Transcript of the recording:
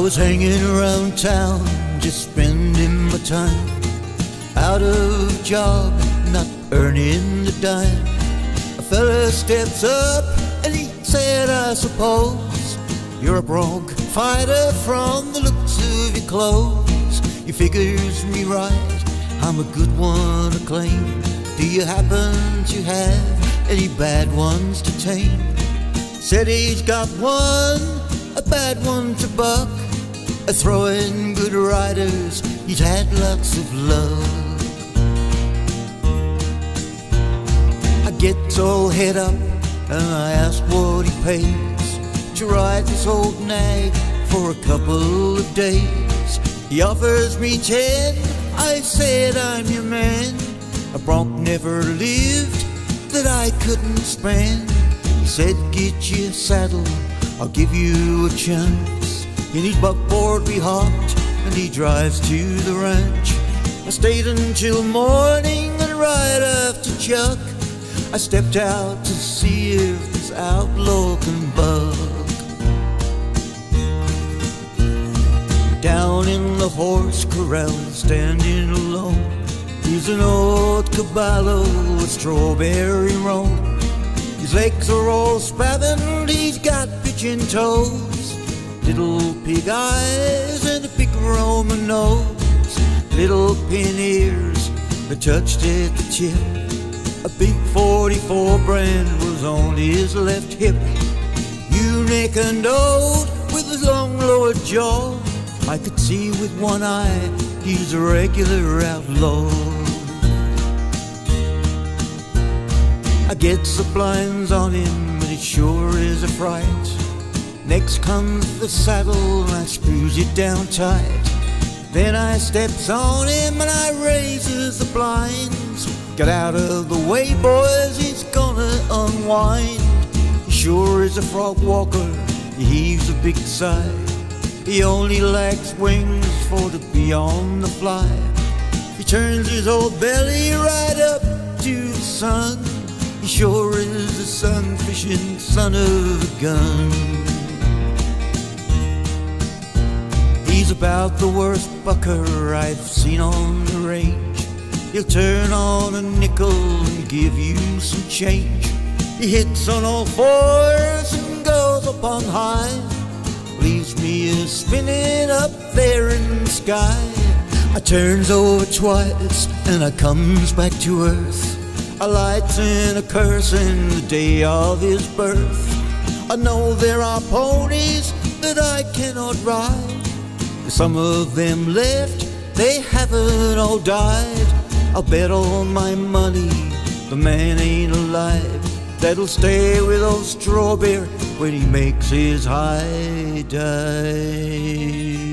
was hanging around town, just spending my time, out of job, not earning the dime. A fella steps up and he said, I suppose you're a bronc fighter from the looks of your clothes. You figures me right, I'm a good one to claim. Do you happen to have any bad ones to tame? Said he's got one, a bad one to buck, a throwin good riders, he's had lots of luck. I get all head up and I ask what he pays to ride this old nag for a couple of days. He offers me 10, I said I'm your man. A bronc never lived that I couldn't spend. He said get you a saddle, I'll give you a chance. In his buckboard we hopped and he drives to the ranch. I stayed until morning and right after chuck I stepped out to see if this outlaw can buck. Down in the horse corral, standing alone, he's an old caballo with strawberry roan. His legs are all spavined, he's got pitching toes, little pig eyes and a big Roman nose, little pin ears that touched at the tip. A big 44 brand was on his left hip. You neck and old with his long lower jaw, I could see with one eye he's a regular outlaw. I get the blinds on him and it sure is a fright. Next comes the saddle and I screws it down tight. Then I steps on him and I raises the blinds. Get out of the way, boys, he's gonna unwind. He sure is a frog walker, he heaves a big sigh. He only lacks wings for to be on the fly. He turns his old belly right up to the sun. He sure is a sun-fishing son of a gun. He's about the worst bucker I've seen on the range. He'll turn on a nickel and give you some change. He hits on all fours and goes up on high, leaves me a spinning up there in the sky. I turns over twice and I comes back to earth. I lights in a curse in the day of his birth. I know there are ponies that I cannot ride. Some of them left, they haven't all died. I'll bet all my money the man ain't alive that'll stay with old Strawberry when he makes his high dive.